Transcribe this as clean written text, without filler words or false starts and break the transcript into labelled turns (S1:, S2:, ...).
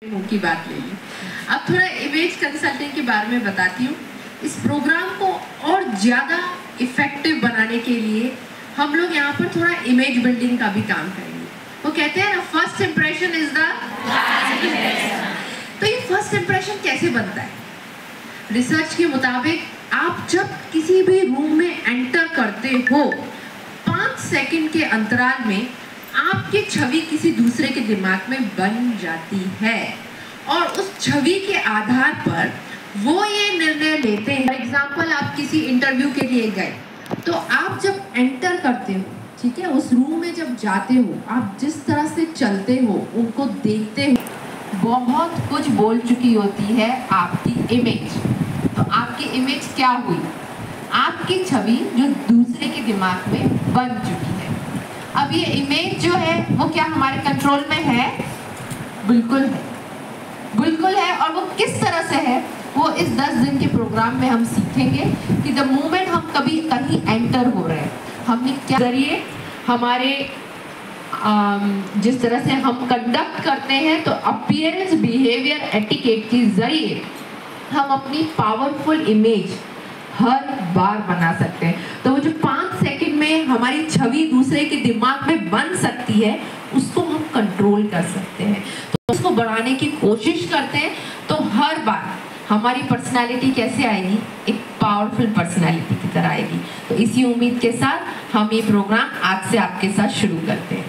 S1: मुंह की बात ले ली। अब थोड़ा इमेज कंसल्टिंग के बारे में बताती हूँ। इस प्रोग्राम को और ज़्यादा इफेक्टिव बनाने के लिए हम लोग यहाँ पर थोड़ा इमेज बिल्डिंग का भी काम करेंगे। वो कहते हैं ना, first impression is the last impression. तो ये फर्स्ट इम्प्रेशन कैसे बनता है? रिसर्च के मुताबिक आप जब किसी भी रूम में एंटर करते हो, 5 सेकंड के अंतराल में आपकी छवि किसी दूसरे के दिमाग में बन जाती है और उस छवि के आधार पर वो ये निर्णय लेते हैं। फॉर एग्जाम्पल, आप किसी इंटरव्यू के लिए गए, तो आप जब एंटर करते हो, ठीक है, उस रूम में जब जाते हो, आप जिस तरह से चलते हो, उनको देखते हो, बहुत कुछ बोल चुकी होती है आपकी इमेज। तो आपकी इमेज क्या हुई? आपकी छवि जो दूसरे के दिमाग में बन चुकी है। अब ये इमेज जो है वो क्या हमारे कंट्रोल में है? बिल्कुल है, बिल्कुल है। और वो किस तरह से है, वो इस 10 दिन के प्रोग्राम में हम सीखेंगे कि द मोमेंट हम कभी कहीं एंटर हो रहे हैं, हमने क्या जरिए हमारे जिस तरह से हम कंडक्ट करते हैं, तो अपीयरेंस बिहेवियर एटिकेट के जरिए हम अपनी पावरफुल इमेज हर बार बना सकते हैं। तो वो जो 5 सेकंड में हमारी छवि दूसरे के दिमाग में बन सकती है, उसको हम कंट्रोल कर सकते हैं। तो उसको बढ़ाने की कोशिश करते हैं, तो हर बार हमारी पर्सनालिटी कैसे आएगी? एक पावरफुल पर्सनालिटी की तरह आएगी। तो इसी उम्मीद के साथ हम ये प्रोग्राम आज से आपके साथ शुरू करते हैं।